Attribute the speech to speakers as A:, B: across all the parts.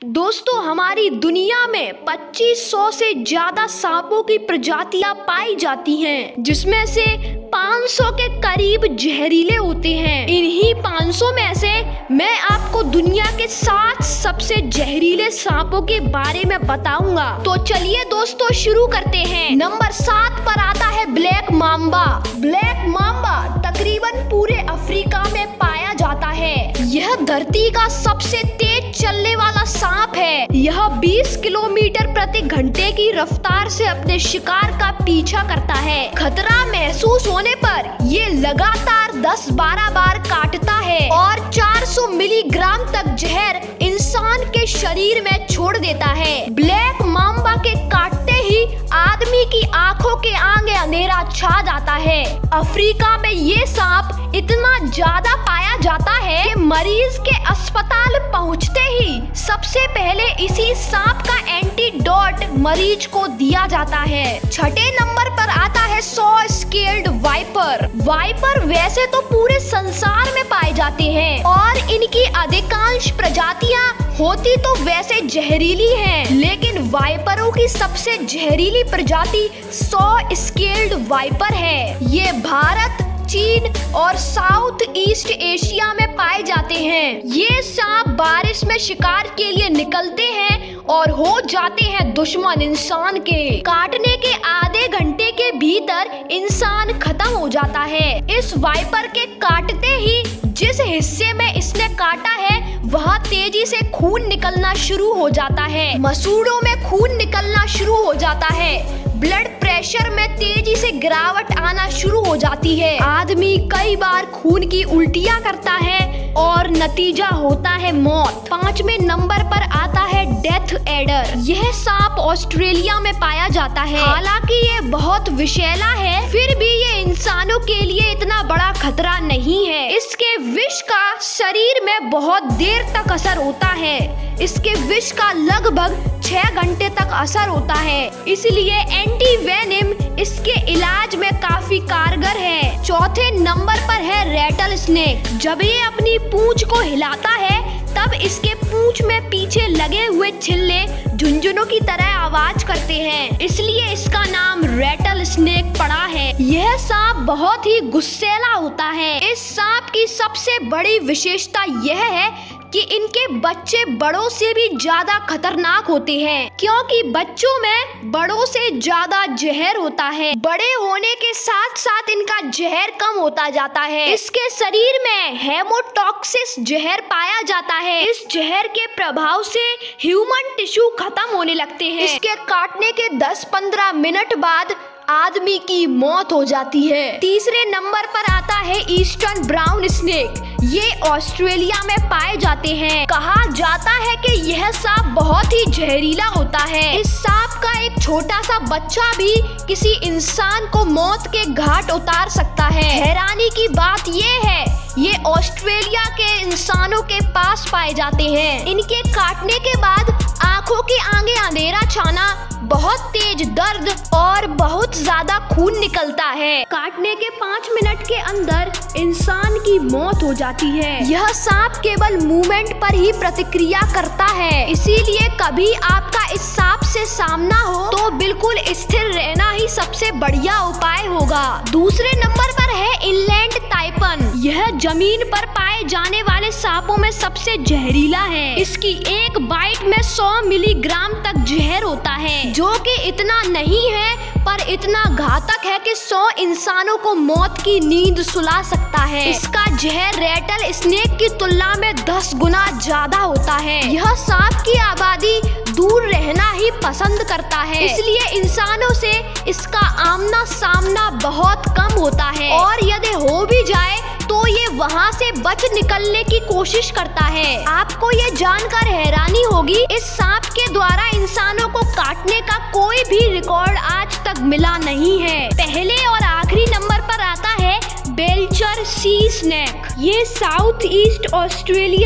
A: दोस्तों, हमारी दुनिया में 2500 से ज्यादा सांपों की प्रजातियां पाई जाती हैं, जिसमें से 500 के करीब जहरीले होते हैं। इन्हीं 500 में से मैं आपको दुनिया के 7 सबसे जहरीले सांपों के बारे में बताऊंगा। तो चलिए दोस्तों शुरू करते हैं। नंबर 7 पर आता है ब्लैक मांबा। ब्लैक मांबा तकरीबन पूरे अफ्रीका में पाया जाता है। यह धरती का सबसे तेज चलने वाला सांप है। यह 20 किलोमीटर प्रति घंटे की रफ्तार से अपने शिकार का पीछा करता है। खतरा महसूस होने पर ये लगातार 10-12 बार काटता है और 400 मिलीग्राम तक जहर इंसान के शरीर में छोड़ देता है। ब्लैक मांबा के काटते ही आदमी की आंखों के आगे अंधेरा छा जाता है। अफ्रीका में ये सांप इतना ज्यादा पाया जाता है कि मरीज के अस्पताल पहुंचते ही सबसे पहले इसी सांप का एंटीडोट मरीज को दिया जाता है। छठे नंबर पर आता है सॉ स्केल्ड वाइपर। वाइपर वैसे तो पूरे संसार में पाए जाते हैं और इनकी अधिकांश प्रजातियां होती तो वैसे जहरीली हैं, लेकिन वाइपरों की सबसे जहरीली प्रजाति सॉ स्केल्ड वाइपर है। ये भारत, चीन और साउथ ईस्ट एशिया में पाए जाते हैं। ये सांप बारिश में शिकार के लिए निकलते हैं और हो जाते हैं दुश्मन इंसान के। काटने के आधे घंटे के भीतर इंसान खत्म हो जाता है। इस वाइपर के काटते ही जिस हिस्से में इसने काटा है वहाँ तेजी से खून निकलना शुरू हो जाता है। मसूड़ों में खून निकलना शुरू हो जाता है। ब्लड प्रेशर में तेजी से गिरावट आना शुरू हो जाती है। आदमी कई बार खून की उल्टियाँ करता है और नतीजा होता है मौत। 5वें नंबर पर आता है डेथ एडर। यह सांप ऑस्ट्रेलिया में पाया जाता है। हालांकि ये बहुत विषैला है, फिर भी ये इंसानों के लिए इतना बड़ा खतरा नहीं है। इसके विष का शरीर में बहुत देर तक असर होता है। इसके विष का लगभग 6 घंटे तक असर होता है, इसलिए एंटीवेनिम इसके इलाज में काफी कारगर है। चौथे नंबर पर है रैटल स्नेक। जब ये अपनी पूंछ को हिलाता है तब इसके पूंछ में पीछे लगे हुए छिल्ले झुनझुनों की तरह आवाज करते हैं, इसलिए इसका नाम रैटल स्नेक पड़ा है। यह सांप बहुत ही गुस्सैला होता है। इस सांप की सबसे बड़ी विशेषता यह है कि इनके बच्चे बड़ों से भी ज्यादा खतरनाक होते हैं, क्योंकि बच्चों में बड़ों से ज्यादा जहर होता है। बड़े होने के साथ साथ इनका जहर कम होता जाता है। इसके शरीर में हेमोटॉक्सिस जहर पाया जाता है। इस जहर के प्रभाव से ह्यूमन टिश्यू खत्म होने लगते हैं। इसके काटने के 10-15 मिनट बाद आदमी की मौत हो जाती है। तीसरे नंबर पर आता है ईस्टर्न ब्राउन स्नेक। ये ऑस्ट्रेलिया में पाए जाते हैं। कहा जाता है कि यह सांप बहुत ही जहरीला होता है। इस सांप का एक छोटा सा बच्चा भी किसी इंसान को मौत के घाट उतार सकता है। हैरानी की बात ये है, ये ऑस्ट्रेलिया के इंसानों के पास पाए जाते हैं। इनके काटने के बाद आंखों के आगे अंधेरा छाना, बहुत तेज दर्द और बहुत ज्यादा खून निकलता है। काटने के 5 मिनट के अंदर इंसान की मौत हो जाती है। यह सांप केवल मूवमेंट पर ही प्रतिक्रिया करता है, इसीलिए कभी आपका इस सांप से सामना हो तो बिल्कुल स्थिर रहना ही सबसे बढ़िया उपाय होगा। दूसरे नंबर पर है इनलैंड ताइपन। यह जमीन पर पाए जाने वाले सांपों में सबसे जहरीला है। इसकी एक बाइट में 100 मिलीग्राम तक जहर होता है, जो कि इतना नहीं है पर इतना घातक है कि 100 इंसानों को मौत की नींद सुला सकता है। इसका जहर रैटल स्नेक की तुलना में 10 गुना ज्यादा होता है। यह सांप की आबादी दूर रहना ही पसंद करता है, इसलिए इंसानों से इसका आमना सामना बहुत कम होता है और यदि हो भी जाए तो ये वहाँ से बच निकलने की कोशिश करता है। आपको ये जानकर हैरानी होगी, इस सांप के द्वारा इंसानों को काटने का कोई भी रिकॉर्ड आज तक मिला नहीं है। पहले और आखिरी नंबर पर आता है बेल्चर सी स्नेक। ये साउथ ईस्ट ऑस्ट्रेलिया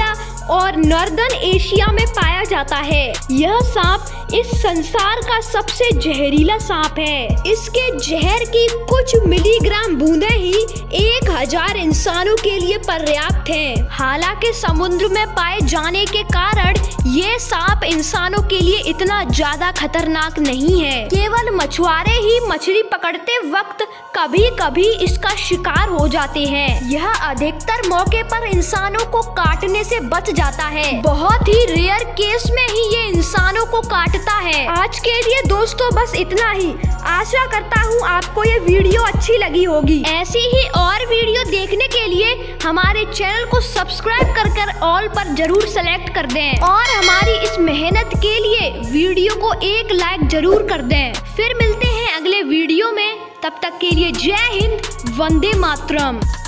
A: और नॉर्दर्न एशिया में पाया जाता है। यह सांप इस संसार का सबसे जहरीला सांप है। इसके जहर की कुछ मिलीग्राम बूंदें ही 1000 इंसानों के लिए पर्याप्त हैं। हालांकि समुद्र में पाए जाने के कारण ये सांप इंसानों के लिए इतना ज्यादा खतरनाक नहीं है। केवल मछुआरे ही मछली पकड़ते वक्त कभी कभी इसका शिकार हो जाते हैं। यह अधिकतर मौके पर इंसानों को काटने से बच जाता है। बहुत ही रेयर केस में ही ये इंसानों को काटता है। आज के लिए दोस्तों बस इतना ही। आशा करता हूँ आपको ये वीडियो अच्छी लगी होगी। ऐसी ही और वीडियो देखने के लिए हमारे चैनल को सब्सक्राइब कर ऑल पर जरूर सेलेक्ट कर दें और हमारी इस मेहनत के लिए वीडियो को एक लाइक जरूर कर दें। फिर मिलते हैं अगले वीडियो में, तब तक के लिए जय हिंद, वंदे मातरम।